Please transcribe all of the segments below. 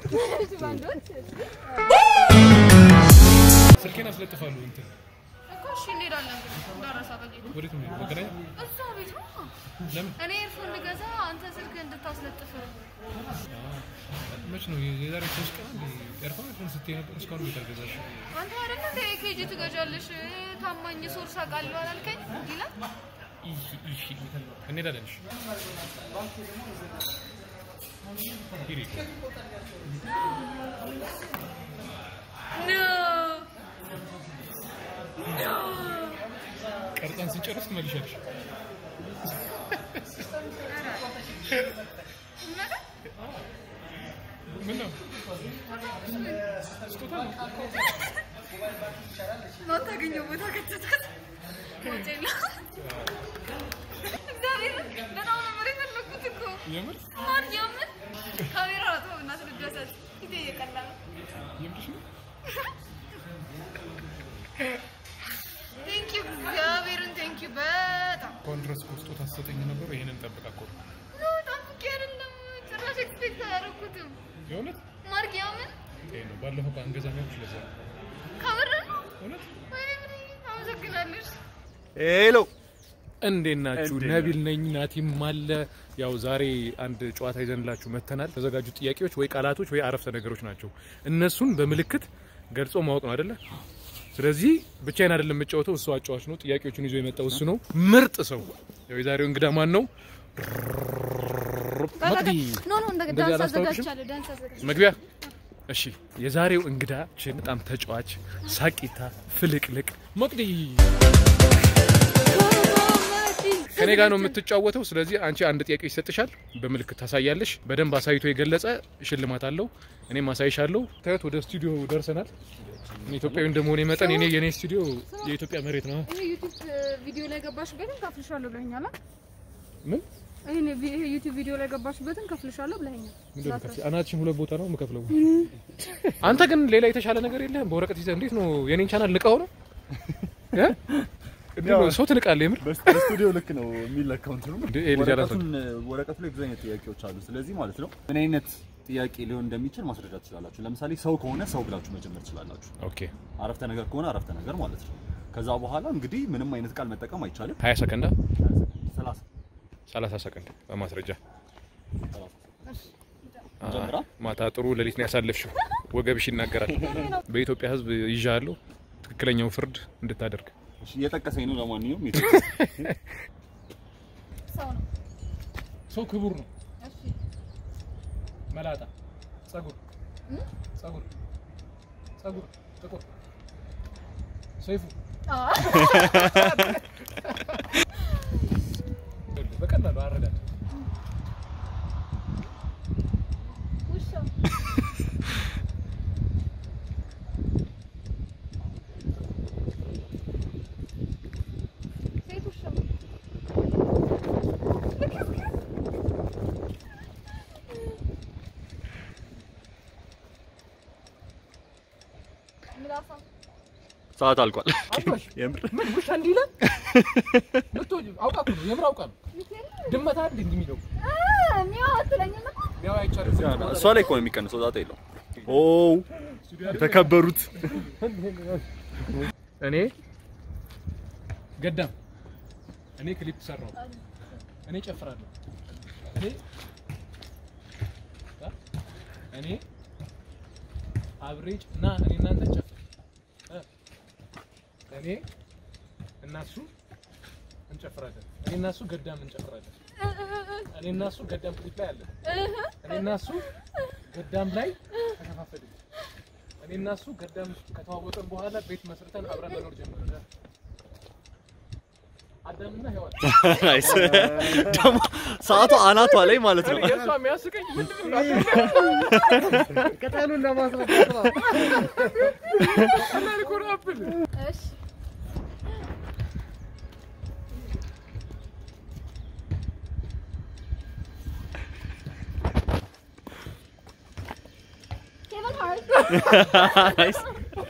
ባንዶች ስልኬን አስለጥፋለሁ እንት እኮ እሺ እንሄዳለን እንዳረሳ በጌታ ወዴት ነው ወገሬ እሱ ቤት ነው ለምን እኔ ኤርፎን ልገዛ አንተ ስልክ እንድታስለጥፍ መች ነው የዛሬ 3 ቀን ኤርፎን ስትይ ነበር እስካሁን ልታገዛሽ አንተ አይደል እንደ ኬጂ ትገዣለሽ ታማኝ ሶርስ አቃለው አላልከኝ ይላል እሺ እንሄዳለን ሂሪ No ቀርጣን ሲጨርስ ትመልሻለሽ ምነው ስጦታ ነው ታገኘው ቦታ ከተታት ሆቴል ዳሪር በጣም ነው የፈለኩት እኮ የምር ማርያም ካሜራ ነው እና ስለደሰት ይሄ ይቀላል የምርሽ ነው Thank you እግዚአብሔርን thank you በጣም ኮንትራስት ስጦታ ሰጠኝ ነበር ይሄንን ጠብቃቆ ነው ጠብቄ አይደለም ጭራሽ ኤክስፔክት አደረኩትም የእውነት ማርያምን ይሄ ነው ባለፈው ባንገዛ ነው ስለዛ ካሜራ ነው እውነት ወይኔ አመሰግናለሁ ሄሎ እንዴት ናችሁ ነቢል ነኝ ናቲም አለ ያው ዛሬ አንድ ጨዋታ ይዘንላችሁ መተናል ተዘጋጁ ጥያቄዎች ወይ ቃላቶች ወይ አረፍተ ነገሮች ናቸው እነሱን በመልእክት ገልጾ ማወቅ ነው አይደለ ስለዚህ ብቻዬን አይደለም የምጫወተው እሱ አጫዋች ነው ጥያቄዎችን ይዞ የመጣው እሱ ነው ምርጥ ሰው ያው የዛሬው እንግዳ ማን ነው መቅዲ ኖ እንደገና አዘጋጅቻለሁ ዳንስ አዘጋጅ መግቢያ እሺ የዛሬው እንግዳችን በጣም ተጫዋች ሳቂታ ፍልቅልቅ መቅዲ ከኔ ጋር ነው የምትጫወተው ስለዚህ አንቺ አንድ ጥያቄ ይሰጥሻል በመልእክት ታሳያለሽ በደንብ አሳይቶ የገለጸ ሽልማት አለው እኔም አሳይሻለሁ ታዩት ወደ ስቱዲዮ ደርሰናል ኢትዮጵያዊ እንደመሆኔ መጠን የኔ ስቱዲዮ የኢትዮጵያ መሬት ነው ይሄ ዩቲዩብ ቪዲዮ ላይ ገባሽበትን ከፍልሻለሁ ብለኛል ምን ይሄ ዩቲዩብ ቪዲዮ ላይ ገባሽበትን ከፍልሻለሁ ብለኛል አናችን ሁለት ቦታ ነው የምከፍለው አንተ ግን ሌላ የተሻለ ነገር የለህም በወረቀት ይዘህ እንዴት ነው የኔን ቻናል ልቀው ነው እንዴት ነው ሰው ትልቃለህ የምር በስቱዲዮ ልክ ነው የሚለካው እንትኑ ወረቀቱ ላይ ብዙ አይነት ጥያቄዎች አሉ ስለዚህ ማለት ነው ምን አይነት ጥያቄ ሊሆን እንደሚችል ማስረዳት ትችላላችሁ ለምሳሌ ሰው ከሆነ ሰው ብላችሁ መጀመር ትችላላችሁ ኦኬ አረፍተ ነገር ከሆነ አረፍተ ነገር ማለት ነው ከዛ በኋላ እንግዲህ ምንም አይነት ቃል መጠቀም አይቻልም 20 ሰከንድ 30 ሰከንድ በማስረጃ ጀምራ ማታ ጥሩ ለሊት ነው ያሳለፍሽው ወገብሽ ይናገራል በኢትዮጵያ ህዝብ ይዣለሁ ትክክለኛው ፍርድ እንድታደርግ እሺ እየጠቀሰኝ ነው ለማንኛውም ሰው ክቡር ነው እሺ መላጣ ጸጉር ጥቁር ሰይፉ በቀላሉ አረጋት ውሻ ሰዓት አልቋል የምር ምን ውሻ እንዲላል ልትወጂ አውቃኩ ነው የምር አውቃለሁ ድመት አይደል እንደሚለው ሚያው አትለኝም ሚያው አይቻልም እሷ ላይ እኮ ነው የሚቀንሰው ዛታ የለው ኦ የተከበሩት እኔ ገዳም እኔ ክሊፕ ሰራው እኔ ጨፍራለሁ እኔ አብሬጅ እና እኔ እናንተ ጨፍር እኔ እናሱ እንጨፍራለን እኔ እናሱ ገዳም እንጨፍራለን እኔ እናሱ ገዳም ክሊፕ ላይ አለ እኔ እናሱ ገዳም ላይ ተከፋፈልን እኔ እናሱ ገዳም ከተዋወቀን በኋላ ቤት መስርተን አብረን መኖር ጀመርን አዳምና ሔዋን ናይስ ደሞ ሰዓቱ አናቷ ላይ ማለት ነው እሷ የሚያስቀኝ ምንድነው ቀጣሉን ለማስረዳት ነው አላልኩ ነበር እሺ ናይስ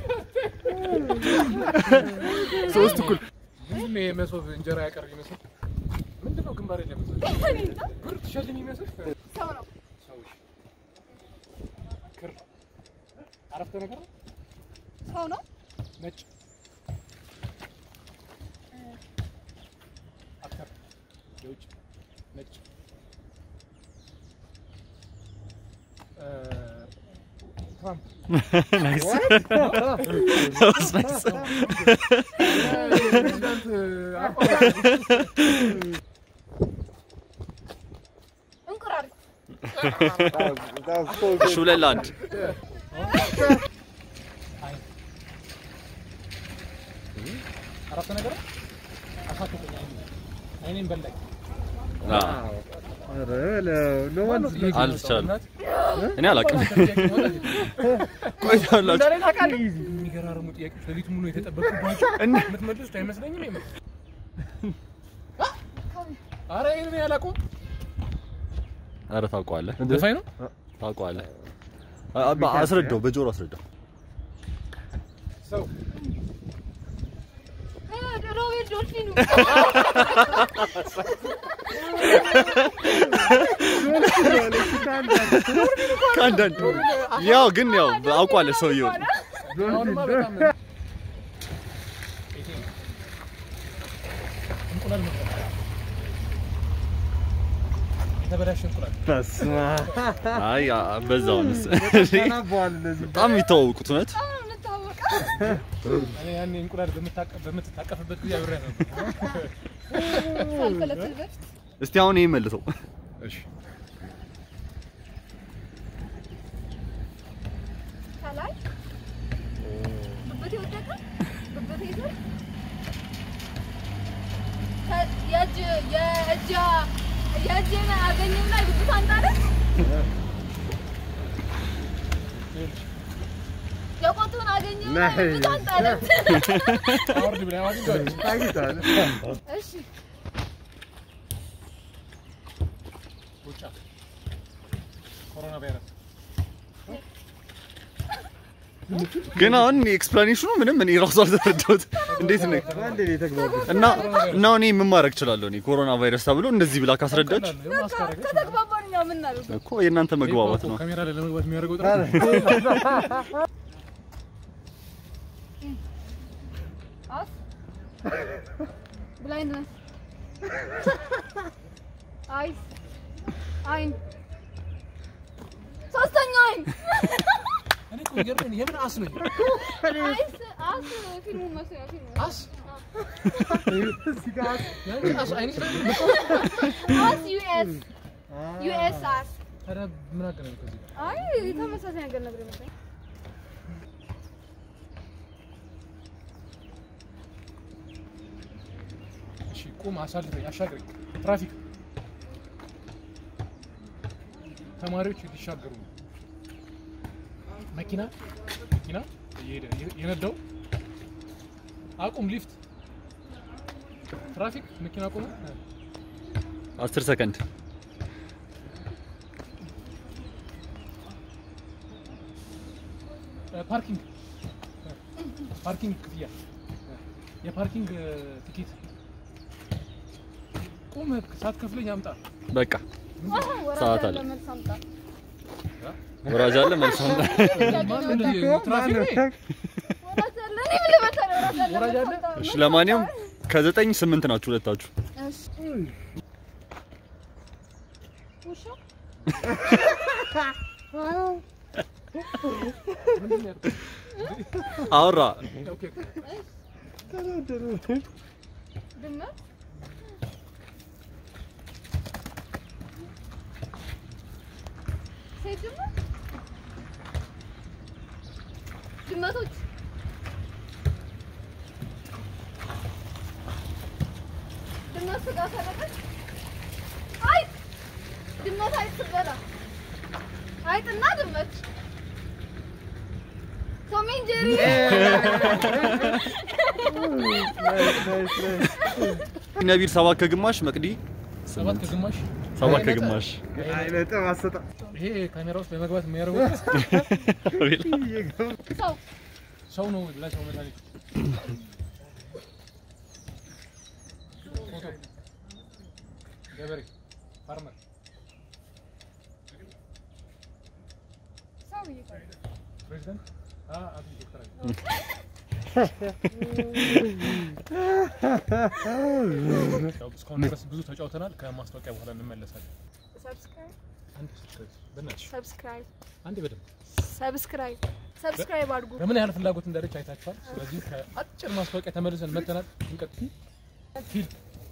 ሶስት ኩል ምንድነው የመሶብ እንጀራ ያቀርብ ይመስል ምንድነው ግንባር የለም ብር ትሸልም ይመስል ሰው ነው ሰው ክር አረፍተ ነገር ነው ሰው ነው ነጭ አክተር የውጭ ነጭ ትራምፕ ናይስ ናይስ እንቁራሪት ሹለላንድ አረፍተ ነገር አሳከኝ አይኔን በላኝ አልቻልኩም እኔ አላውቅም ቆይታላችሁ የሚገራርሙ ጥያቄዎች ለሊት ሙሉ የተጠበቁባቸው የምትመልሱት አይመስለኝም ነው ኧረ ይሄን ያላውቀው ኧረ ታውቀዋለህ ዘፋኝ ነው ታውቀዋለህ አስረዳው በጆሮ አስረዳው ሰው ሮቤል ዶልፊኑ ካንዳንድ ያው ግን ያው አውቀዋለህ ሰውዬው የተበላሸ እንቁላል አይ በዛውንስ በጣም የሚተዋወቁት እውነት እኔ ያኔ እንቁላል በምትታቀፍበት ጊዜ አብሬ ነበር ሳልፈለፍል በፊት እስቲ አሁን ይሄን መልሰው እሺ ከላይ ብብቴ ወደቀ ብብቴ ይዘር የእጄን አገኘውና ብብቷ አንጣለች የቆጡን አገኘውና ብብቷ አንጣለች አውርድ ብላ ያዋጅ ታይታል እሺ ቁጫ ኮሮና ቫይረስ ግን አሁን ኤክስፕላኔሽኑ ምንም እኔ ራሱ አልተረዳሁት እንዴት ነው እና እኔ ምን ማድረግ እችላለሁ እኔ ኮሮና ቫይረስ ተብሎ እንደዚህ ብላ ካስረዳች ከተግባባን ያው ምን አለው እኮ የእናንተ መግባባት ነው ካሜራ ላይ ለመግባት የሚያደርገው ጥረት አፍ ብላይንድነስ አይስ አይን ሶስተኛ አይን እኔ እኮ ይገርመኝ የምን አስ ነኝ አስ ፊልሙ መስያ ፊልሙ አስ ሲጋር ያንቺ አስ አይንሽ አስ ዩኤስ አስ ኧረ ምን አገናኝ ከዚህ አይ ተመሳሳይ ነገር ነበር መሰለኝ እሺ ቁም አሳልፈኝ አሻግረኝ ትራፊክ ተማሪዎች ይሻገሩ መኪና እየሄደ የነዳው አቁም ሊፍት ትራፊክ መኪና ቆመ 10 ሰከንድ ፓርኪንግ ክፍያ የፓርኪንግ ቲኬት ቁም ሳትከፍለኝ አምጣ በቃ ሰዓት አለ ወራጅ አለ መልስ አምጣ እሺ ለማንኛውም ከ9 8 ናችሁ ሁለታችሁ ውሻ አውራ ድመት ሴት ድመት ድመቶች ድመት ስጋ ሰረቀች አይጥ ድመት አይጥ ስበላ አይጥና ድመት ቶም ኤንድ ጄሪ ነቢል 7 ከግማሽ መቅዲ 7 ከግማሽ 7 ከግማሽ አይ በጣም አሰጣ ይሄ ካሜራ ውስጥ በመግባት የሚያደርገው ሰው ነው ለሰው መድኃኒት ፎቶ ገበሬ ፋርመር ሰውዬ ፕሬዝዳንት እስካሁን ድረስ ብዙ ተጫውተናል። ከማስታወቂያ በኋላ እንመለሳለን። ሰብስክራይብ አድርጉ። ለምን ያህል ፍላጎት እንዳለች አይታችኋል። ስለዚህ ከአጭር ማስታወቂያ ተመልሰን መተናል። እንቀጥል። ፊልም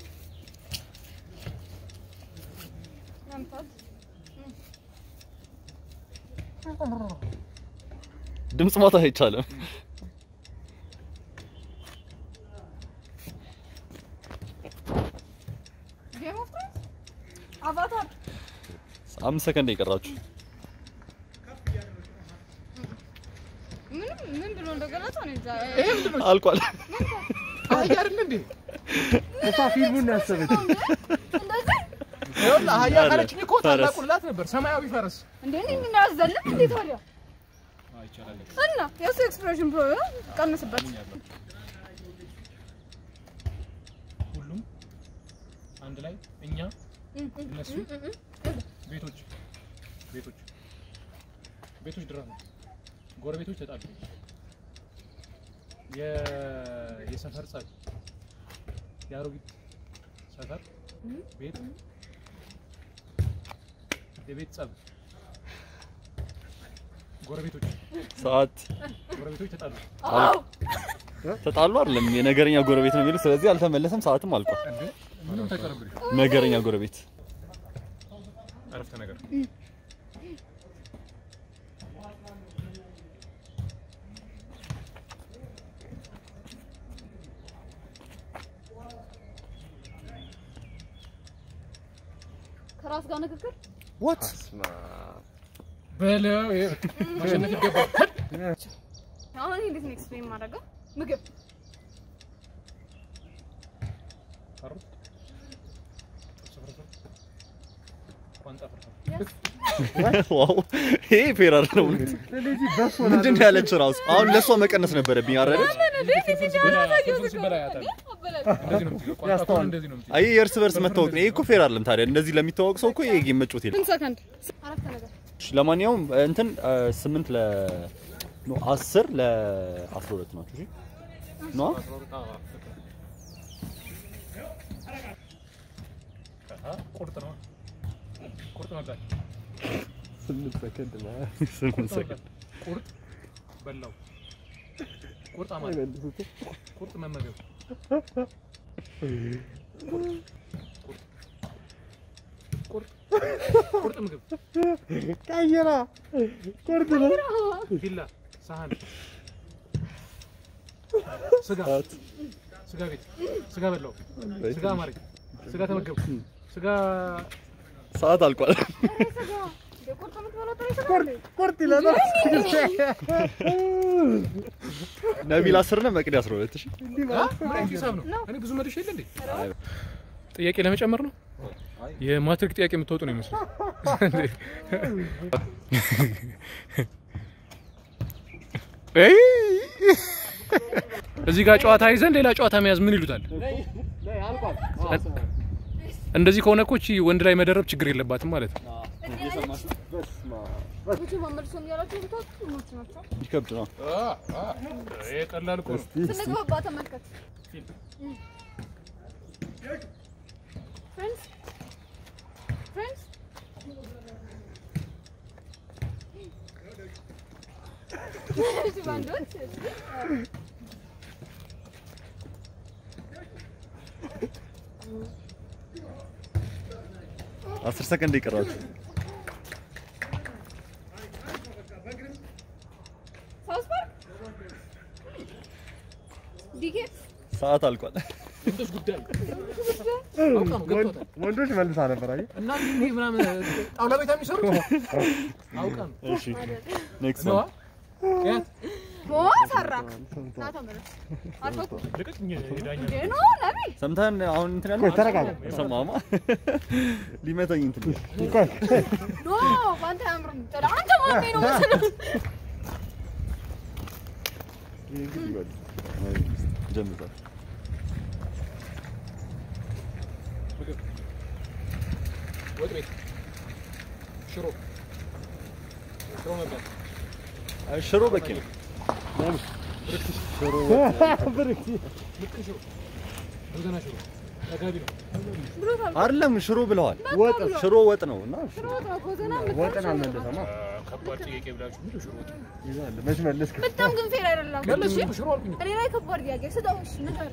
ድምጽ ማውጣት አይቻልም። አቫታር 5 ሰከንድ ይቀራችሁ። ምን ብሎ እንደገለጸ ነው እንጃ። አልቋል። አይያርም እንዴ? እሷ ፊልሙን ያሰበች እንደዚህ ይኸውልህ አህያ ካለችኝ እኮ ታላቁላት ነበር። ሰማያዊ ፈረስ እንዴ ምን ያዘልም እንዴ ታዲያ? አይቻላል። እና የሱ ኤክስፕሬሽን ፕሮ ቀንስበት። ሁሉም አንድ ላይ እኛ እነሱ ቤቶች ድራማ ጎረቤቶች ተጣሉ። የሰፈር ጸብ ያሮጊት ሰፈር ቤት የቤት ጸብ ጎረቤቶች ሰዓት ጎረቤቶች ተጣሉ። ተጣሉ አይደለም የነገረኛ ጎረቤት ነው የሚለው። ስለዚህ አልተመለሰም። ሰዓትም አልቋል። ምንም ተቀረብሪ ነገረኛ ጎረቤት አረፍተ ነገር ከራስ ጋር ንግግር what በለው ማሸነፍ ይገባል። አሁን እንዴት ነው ኤክስፕሌን ማድረገው? ምግብ ዋው ይሄ ፌር አይደለም። ምንድን ነው ያለችው ራሱ? አሁን ለሷ መቀነስ ነበረብኝ አይደል? አይ የእርስ በርስ መታወቅ ነው። ይሄ እኮ ፌር አይደለም። ታዲያ እንደዚህ ለሚታወቅ ሰው እኮ ይሄ ጌም መጫወት የለም። ሰከንድ አረፍተ ነገር ለማንኛውም እንትን 8 10 ለ12 ናቸው። እሺ ነው ቁርጥ ነው ማለት 8 ሰከንድ ማለት 8 ሰከንድ ቁርጥ በላው ቁርጥ አማረ ቁርጥ መመገብ ቁርጥ ምግብ ቀይራ ቁርጥ ነው ቢላ ሳህን ስጋ ቤት ስጋ በላው ስጋ አማረ ስጋ ተመገብ ስጋ ሰዓት አልቋል። ቁርጥ ይላል። ነቢል 10 ነው መቅዲ 12። እሺ ምን ሂሳብ ነው? እኔ ብዙ መልሽ የለ እንዴ? ጥያቄ ለመጨመር ነው። የማትሪክ ጥያቄ የምትወጡ ነው የሚመስለው። እዚህ ጋር ጨዋታ ይዘን ሌላ ጨዋታ መያዝ ምን ይሉታል? እንደዚህ ከሆነ እኮ እቺ ወንድ ላይ መደረብ ችግር የለባትም ማለት ነው። ይከብድ ነው። ይሄ ቀላል እኮ ነው። ስንግባባ ተመልከት። ፍሬንድስ 10 ሰከንድ ይቀራል። ሰዓት አልቋል። እንዴት ጉዳይ ወንዶች መልሳ ነበር አይደል? እና እንዴ ምናምን ጣውላ ቤት የሚሰሩት አውቀን። እሺ ኔክስት ነው ያት ሰራ ናተመለስ አልፈኩ ልቀቅኝ ዳኛ ነው ነቢ ሰምተን አሁን እንትን ያለው ተረጋጋ። ሰማማ ሊመታኝ እንትን ኖ ባንተ አምሩም አንተ ማን ነው መሰለህ? እንግዲህ ይወድ ጀምሯል። ወጥ ቤት ሽሮ መብላት ሽሮ በቂ ነው። አይደለም ሽሮ ብለዋል። ሽሮ ወጥ ነው እና ወጥን አልመለሰማ። ከባድ ጥያቄ ብላችሁ ምን ሽሮ ወጥ ይዛል መች መለስክ? በጣም ግን ፌር አይደለም። መለስኩ ሽሮ አልኩኝ። እኔ ላይ ከባድ ጥያቄ ስጠውሽ ነገር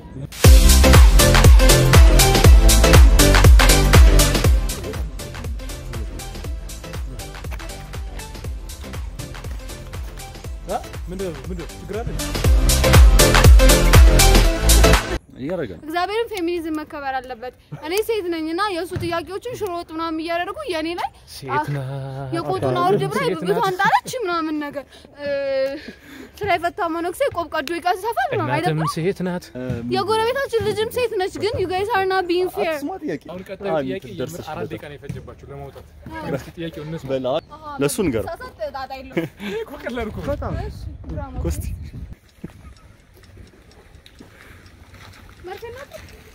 ምንድን ችግር አለ? እያደረገን እግዚአብሔርን ፌሚኒዝም መከበር አለበት። እኔ ሴት ነኝና የሱ ጥያቄዎችን ሽሮ ወጥ ምናምን እያደረጉ የኔ ላይ ሴት ናት የቆጡን አውርድ ብላ ብብቷን ጣለች ምናምን ነገር ስራ የፈታ መነኩሴ ቆብ ቀዶ ይቀሰፋል ምናምን አይደለም። ሴት ናት። የጎረቤታችን ልጅም ሴት ነች። ግን you guys are not being fair። አሁን ቀጣዩ ጥያቄ 4 ደቂቃ ነው የፈጀባችሁ ለማውጣት። እስኪ ጥያቄው እነሱ በላ ለሱ ንገር ጣጣ የለውም እኮ ቀላል እኮ በጣም ኮስቲ ማርከናት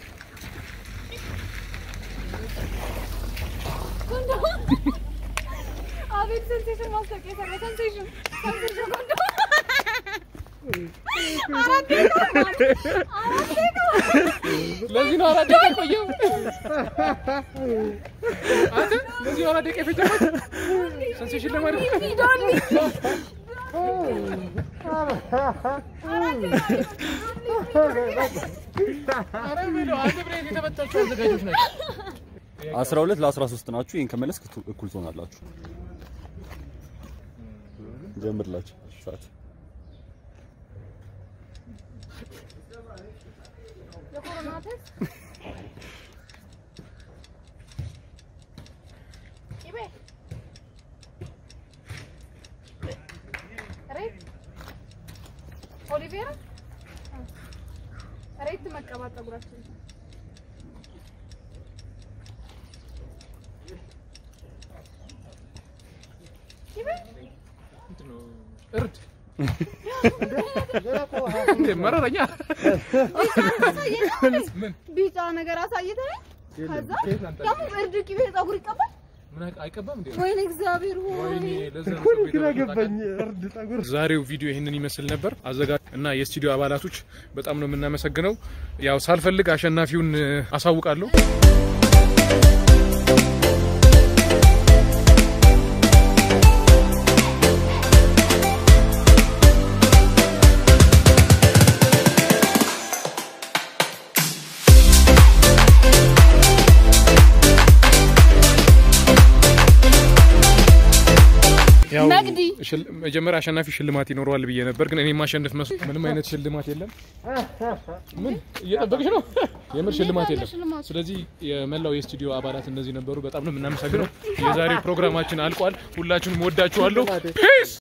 አቤት ሴንሴሽን ማስታወቂያ ሰራ ሴንሴሽን ኮንዶ ለዚህ ነው 4 ደቂቃ ቆየው። አንተ ለዚህ 4 ደቂቃ ፈጀባት ሴንሴሽን ለማድረግ የተመታችሁ አዘጋጆች ናቸው። 12 ለ13 ናችሁ። ይሄን ከመለስክ እኩል ትሆናላችሁ። ጀምርላችሁ ሰዓት የኮሮና ቴስት ኢቤ ሬት ኦሊቬራ ሬት መቀባት ፀጉራችን ኢቤ እርድ መረረኛ ቢጫ ነገር አሳይተህ ከዛ ያው እርድ ቅቤ ፀጉር ይቀባል። ምን አይቀባም እንዴ? ወይኔ እግዚአብሔር ወይኔ እርድ ፀጉር። ዛሬው ቪዲዮ ይሄንን ይመስል ነበር። አዘጋጅ እና የስቱዲዮ አባላቶች በጣም ነው የምናመሰግነው። ያው ሳልፈልግ አሸናፊውን አሳውቃለሁ። መጀመሪያ አሸናፊ ሽልማት ይኖረዋል ብዬ ነበር፣ ግን እኔ ማሸነፍ መስሎ ምንም አይነት ሽልማት የለም። ምን እየጠበቅሽ ነው? የምር ሽልማት የለም። ስለዚህ የመላው የስቱዲዮ አባላት እነዚህ ነበሩ። በጣም ነው የምናመሰግነው። የዛሬው ፕሮግራማችን አልቋል። ሁላችሁንም ወዳችኋለሁ። ፒስ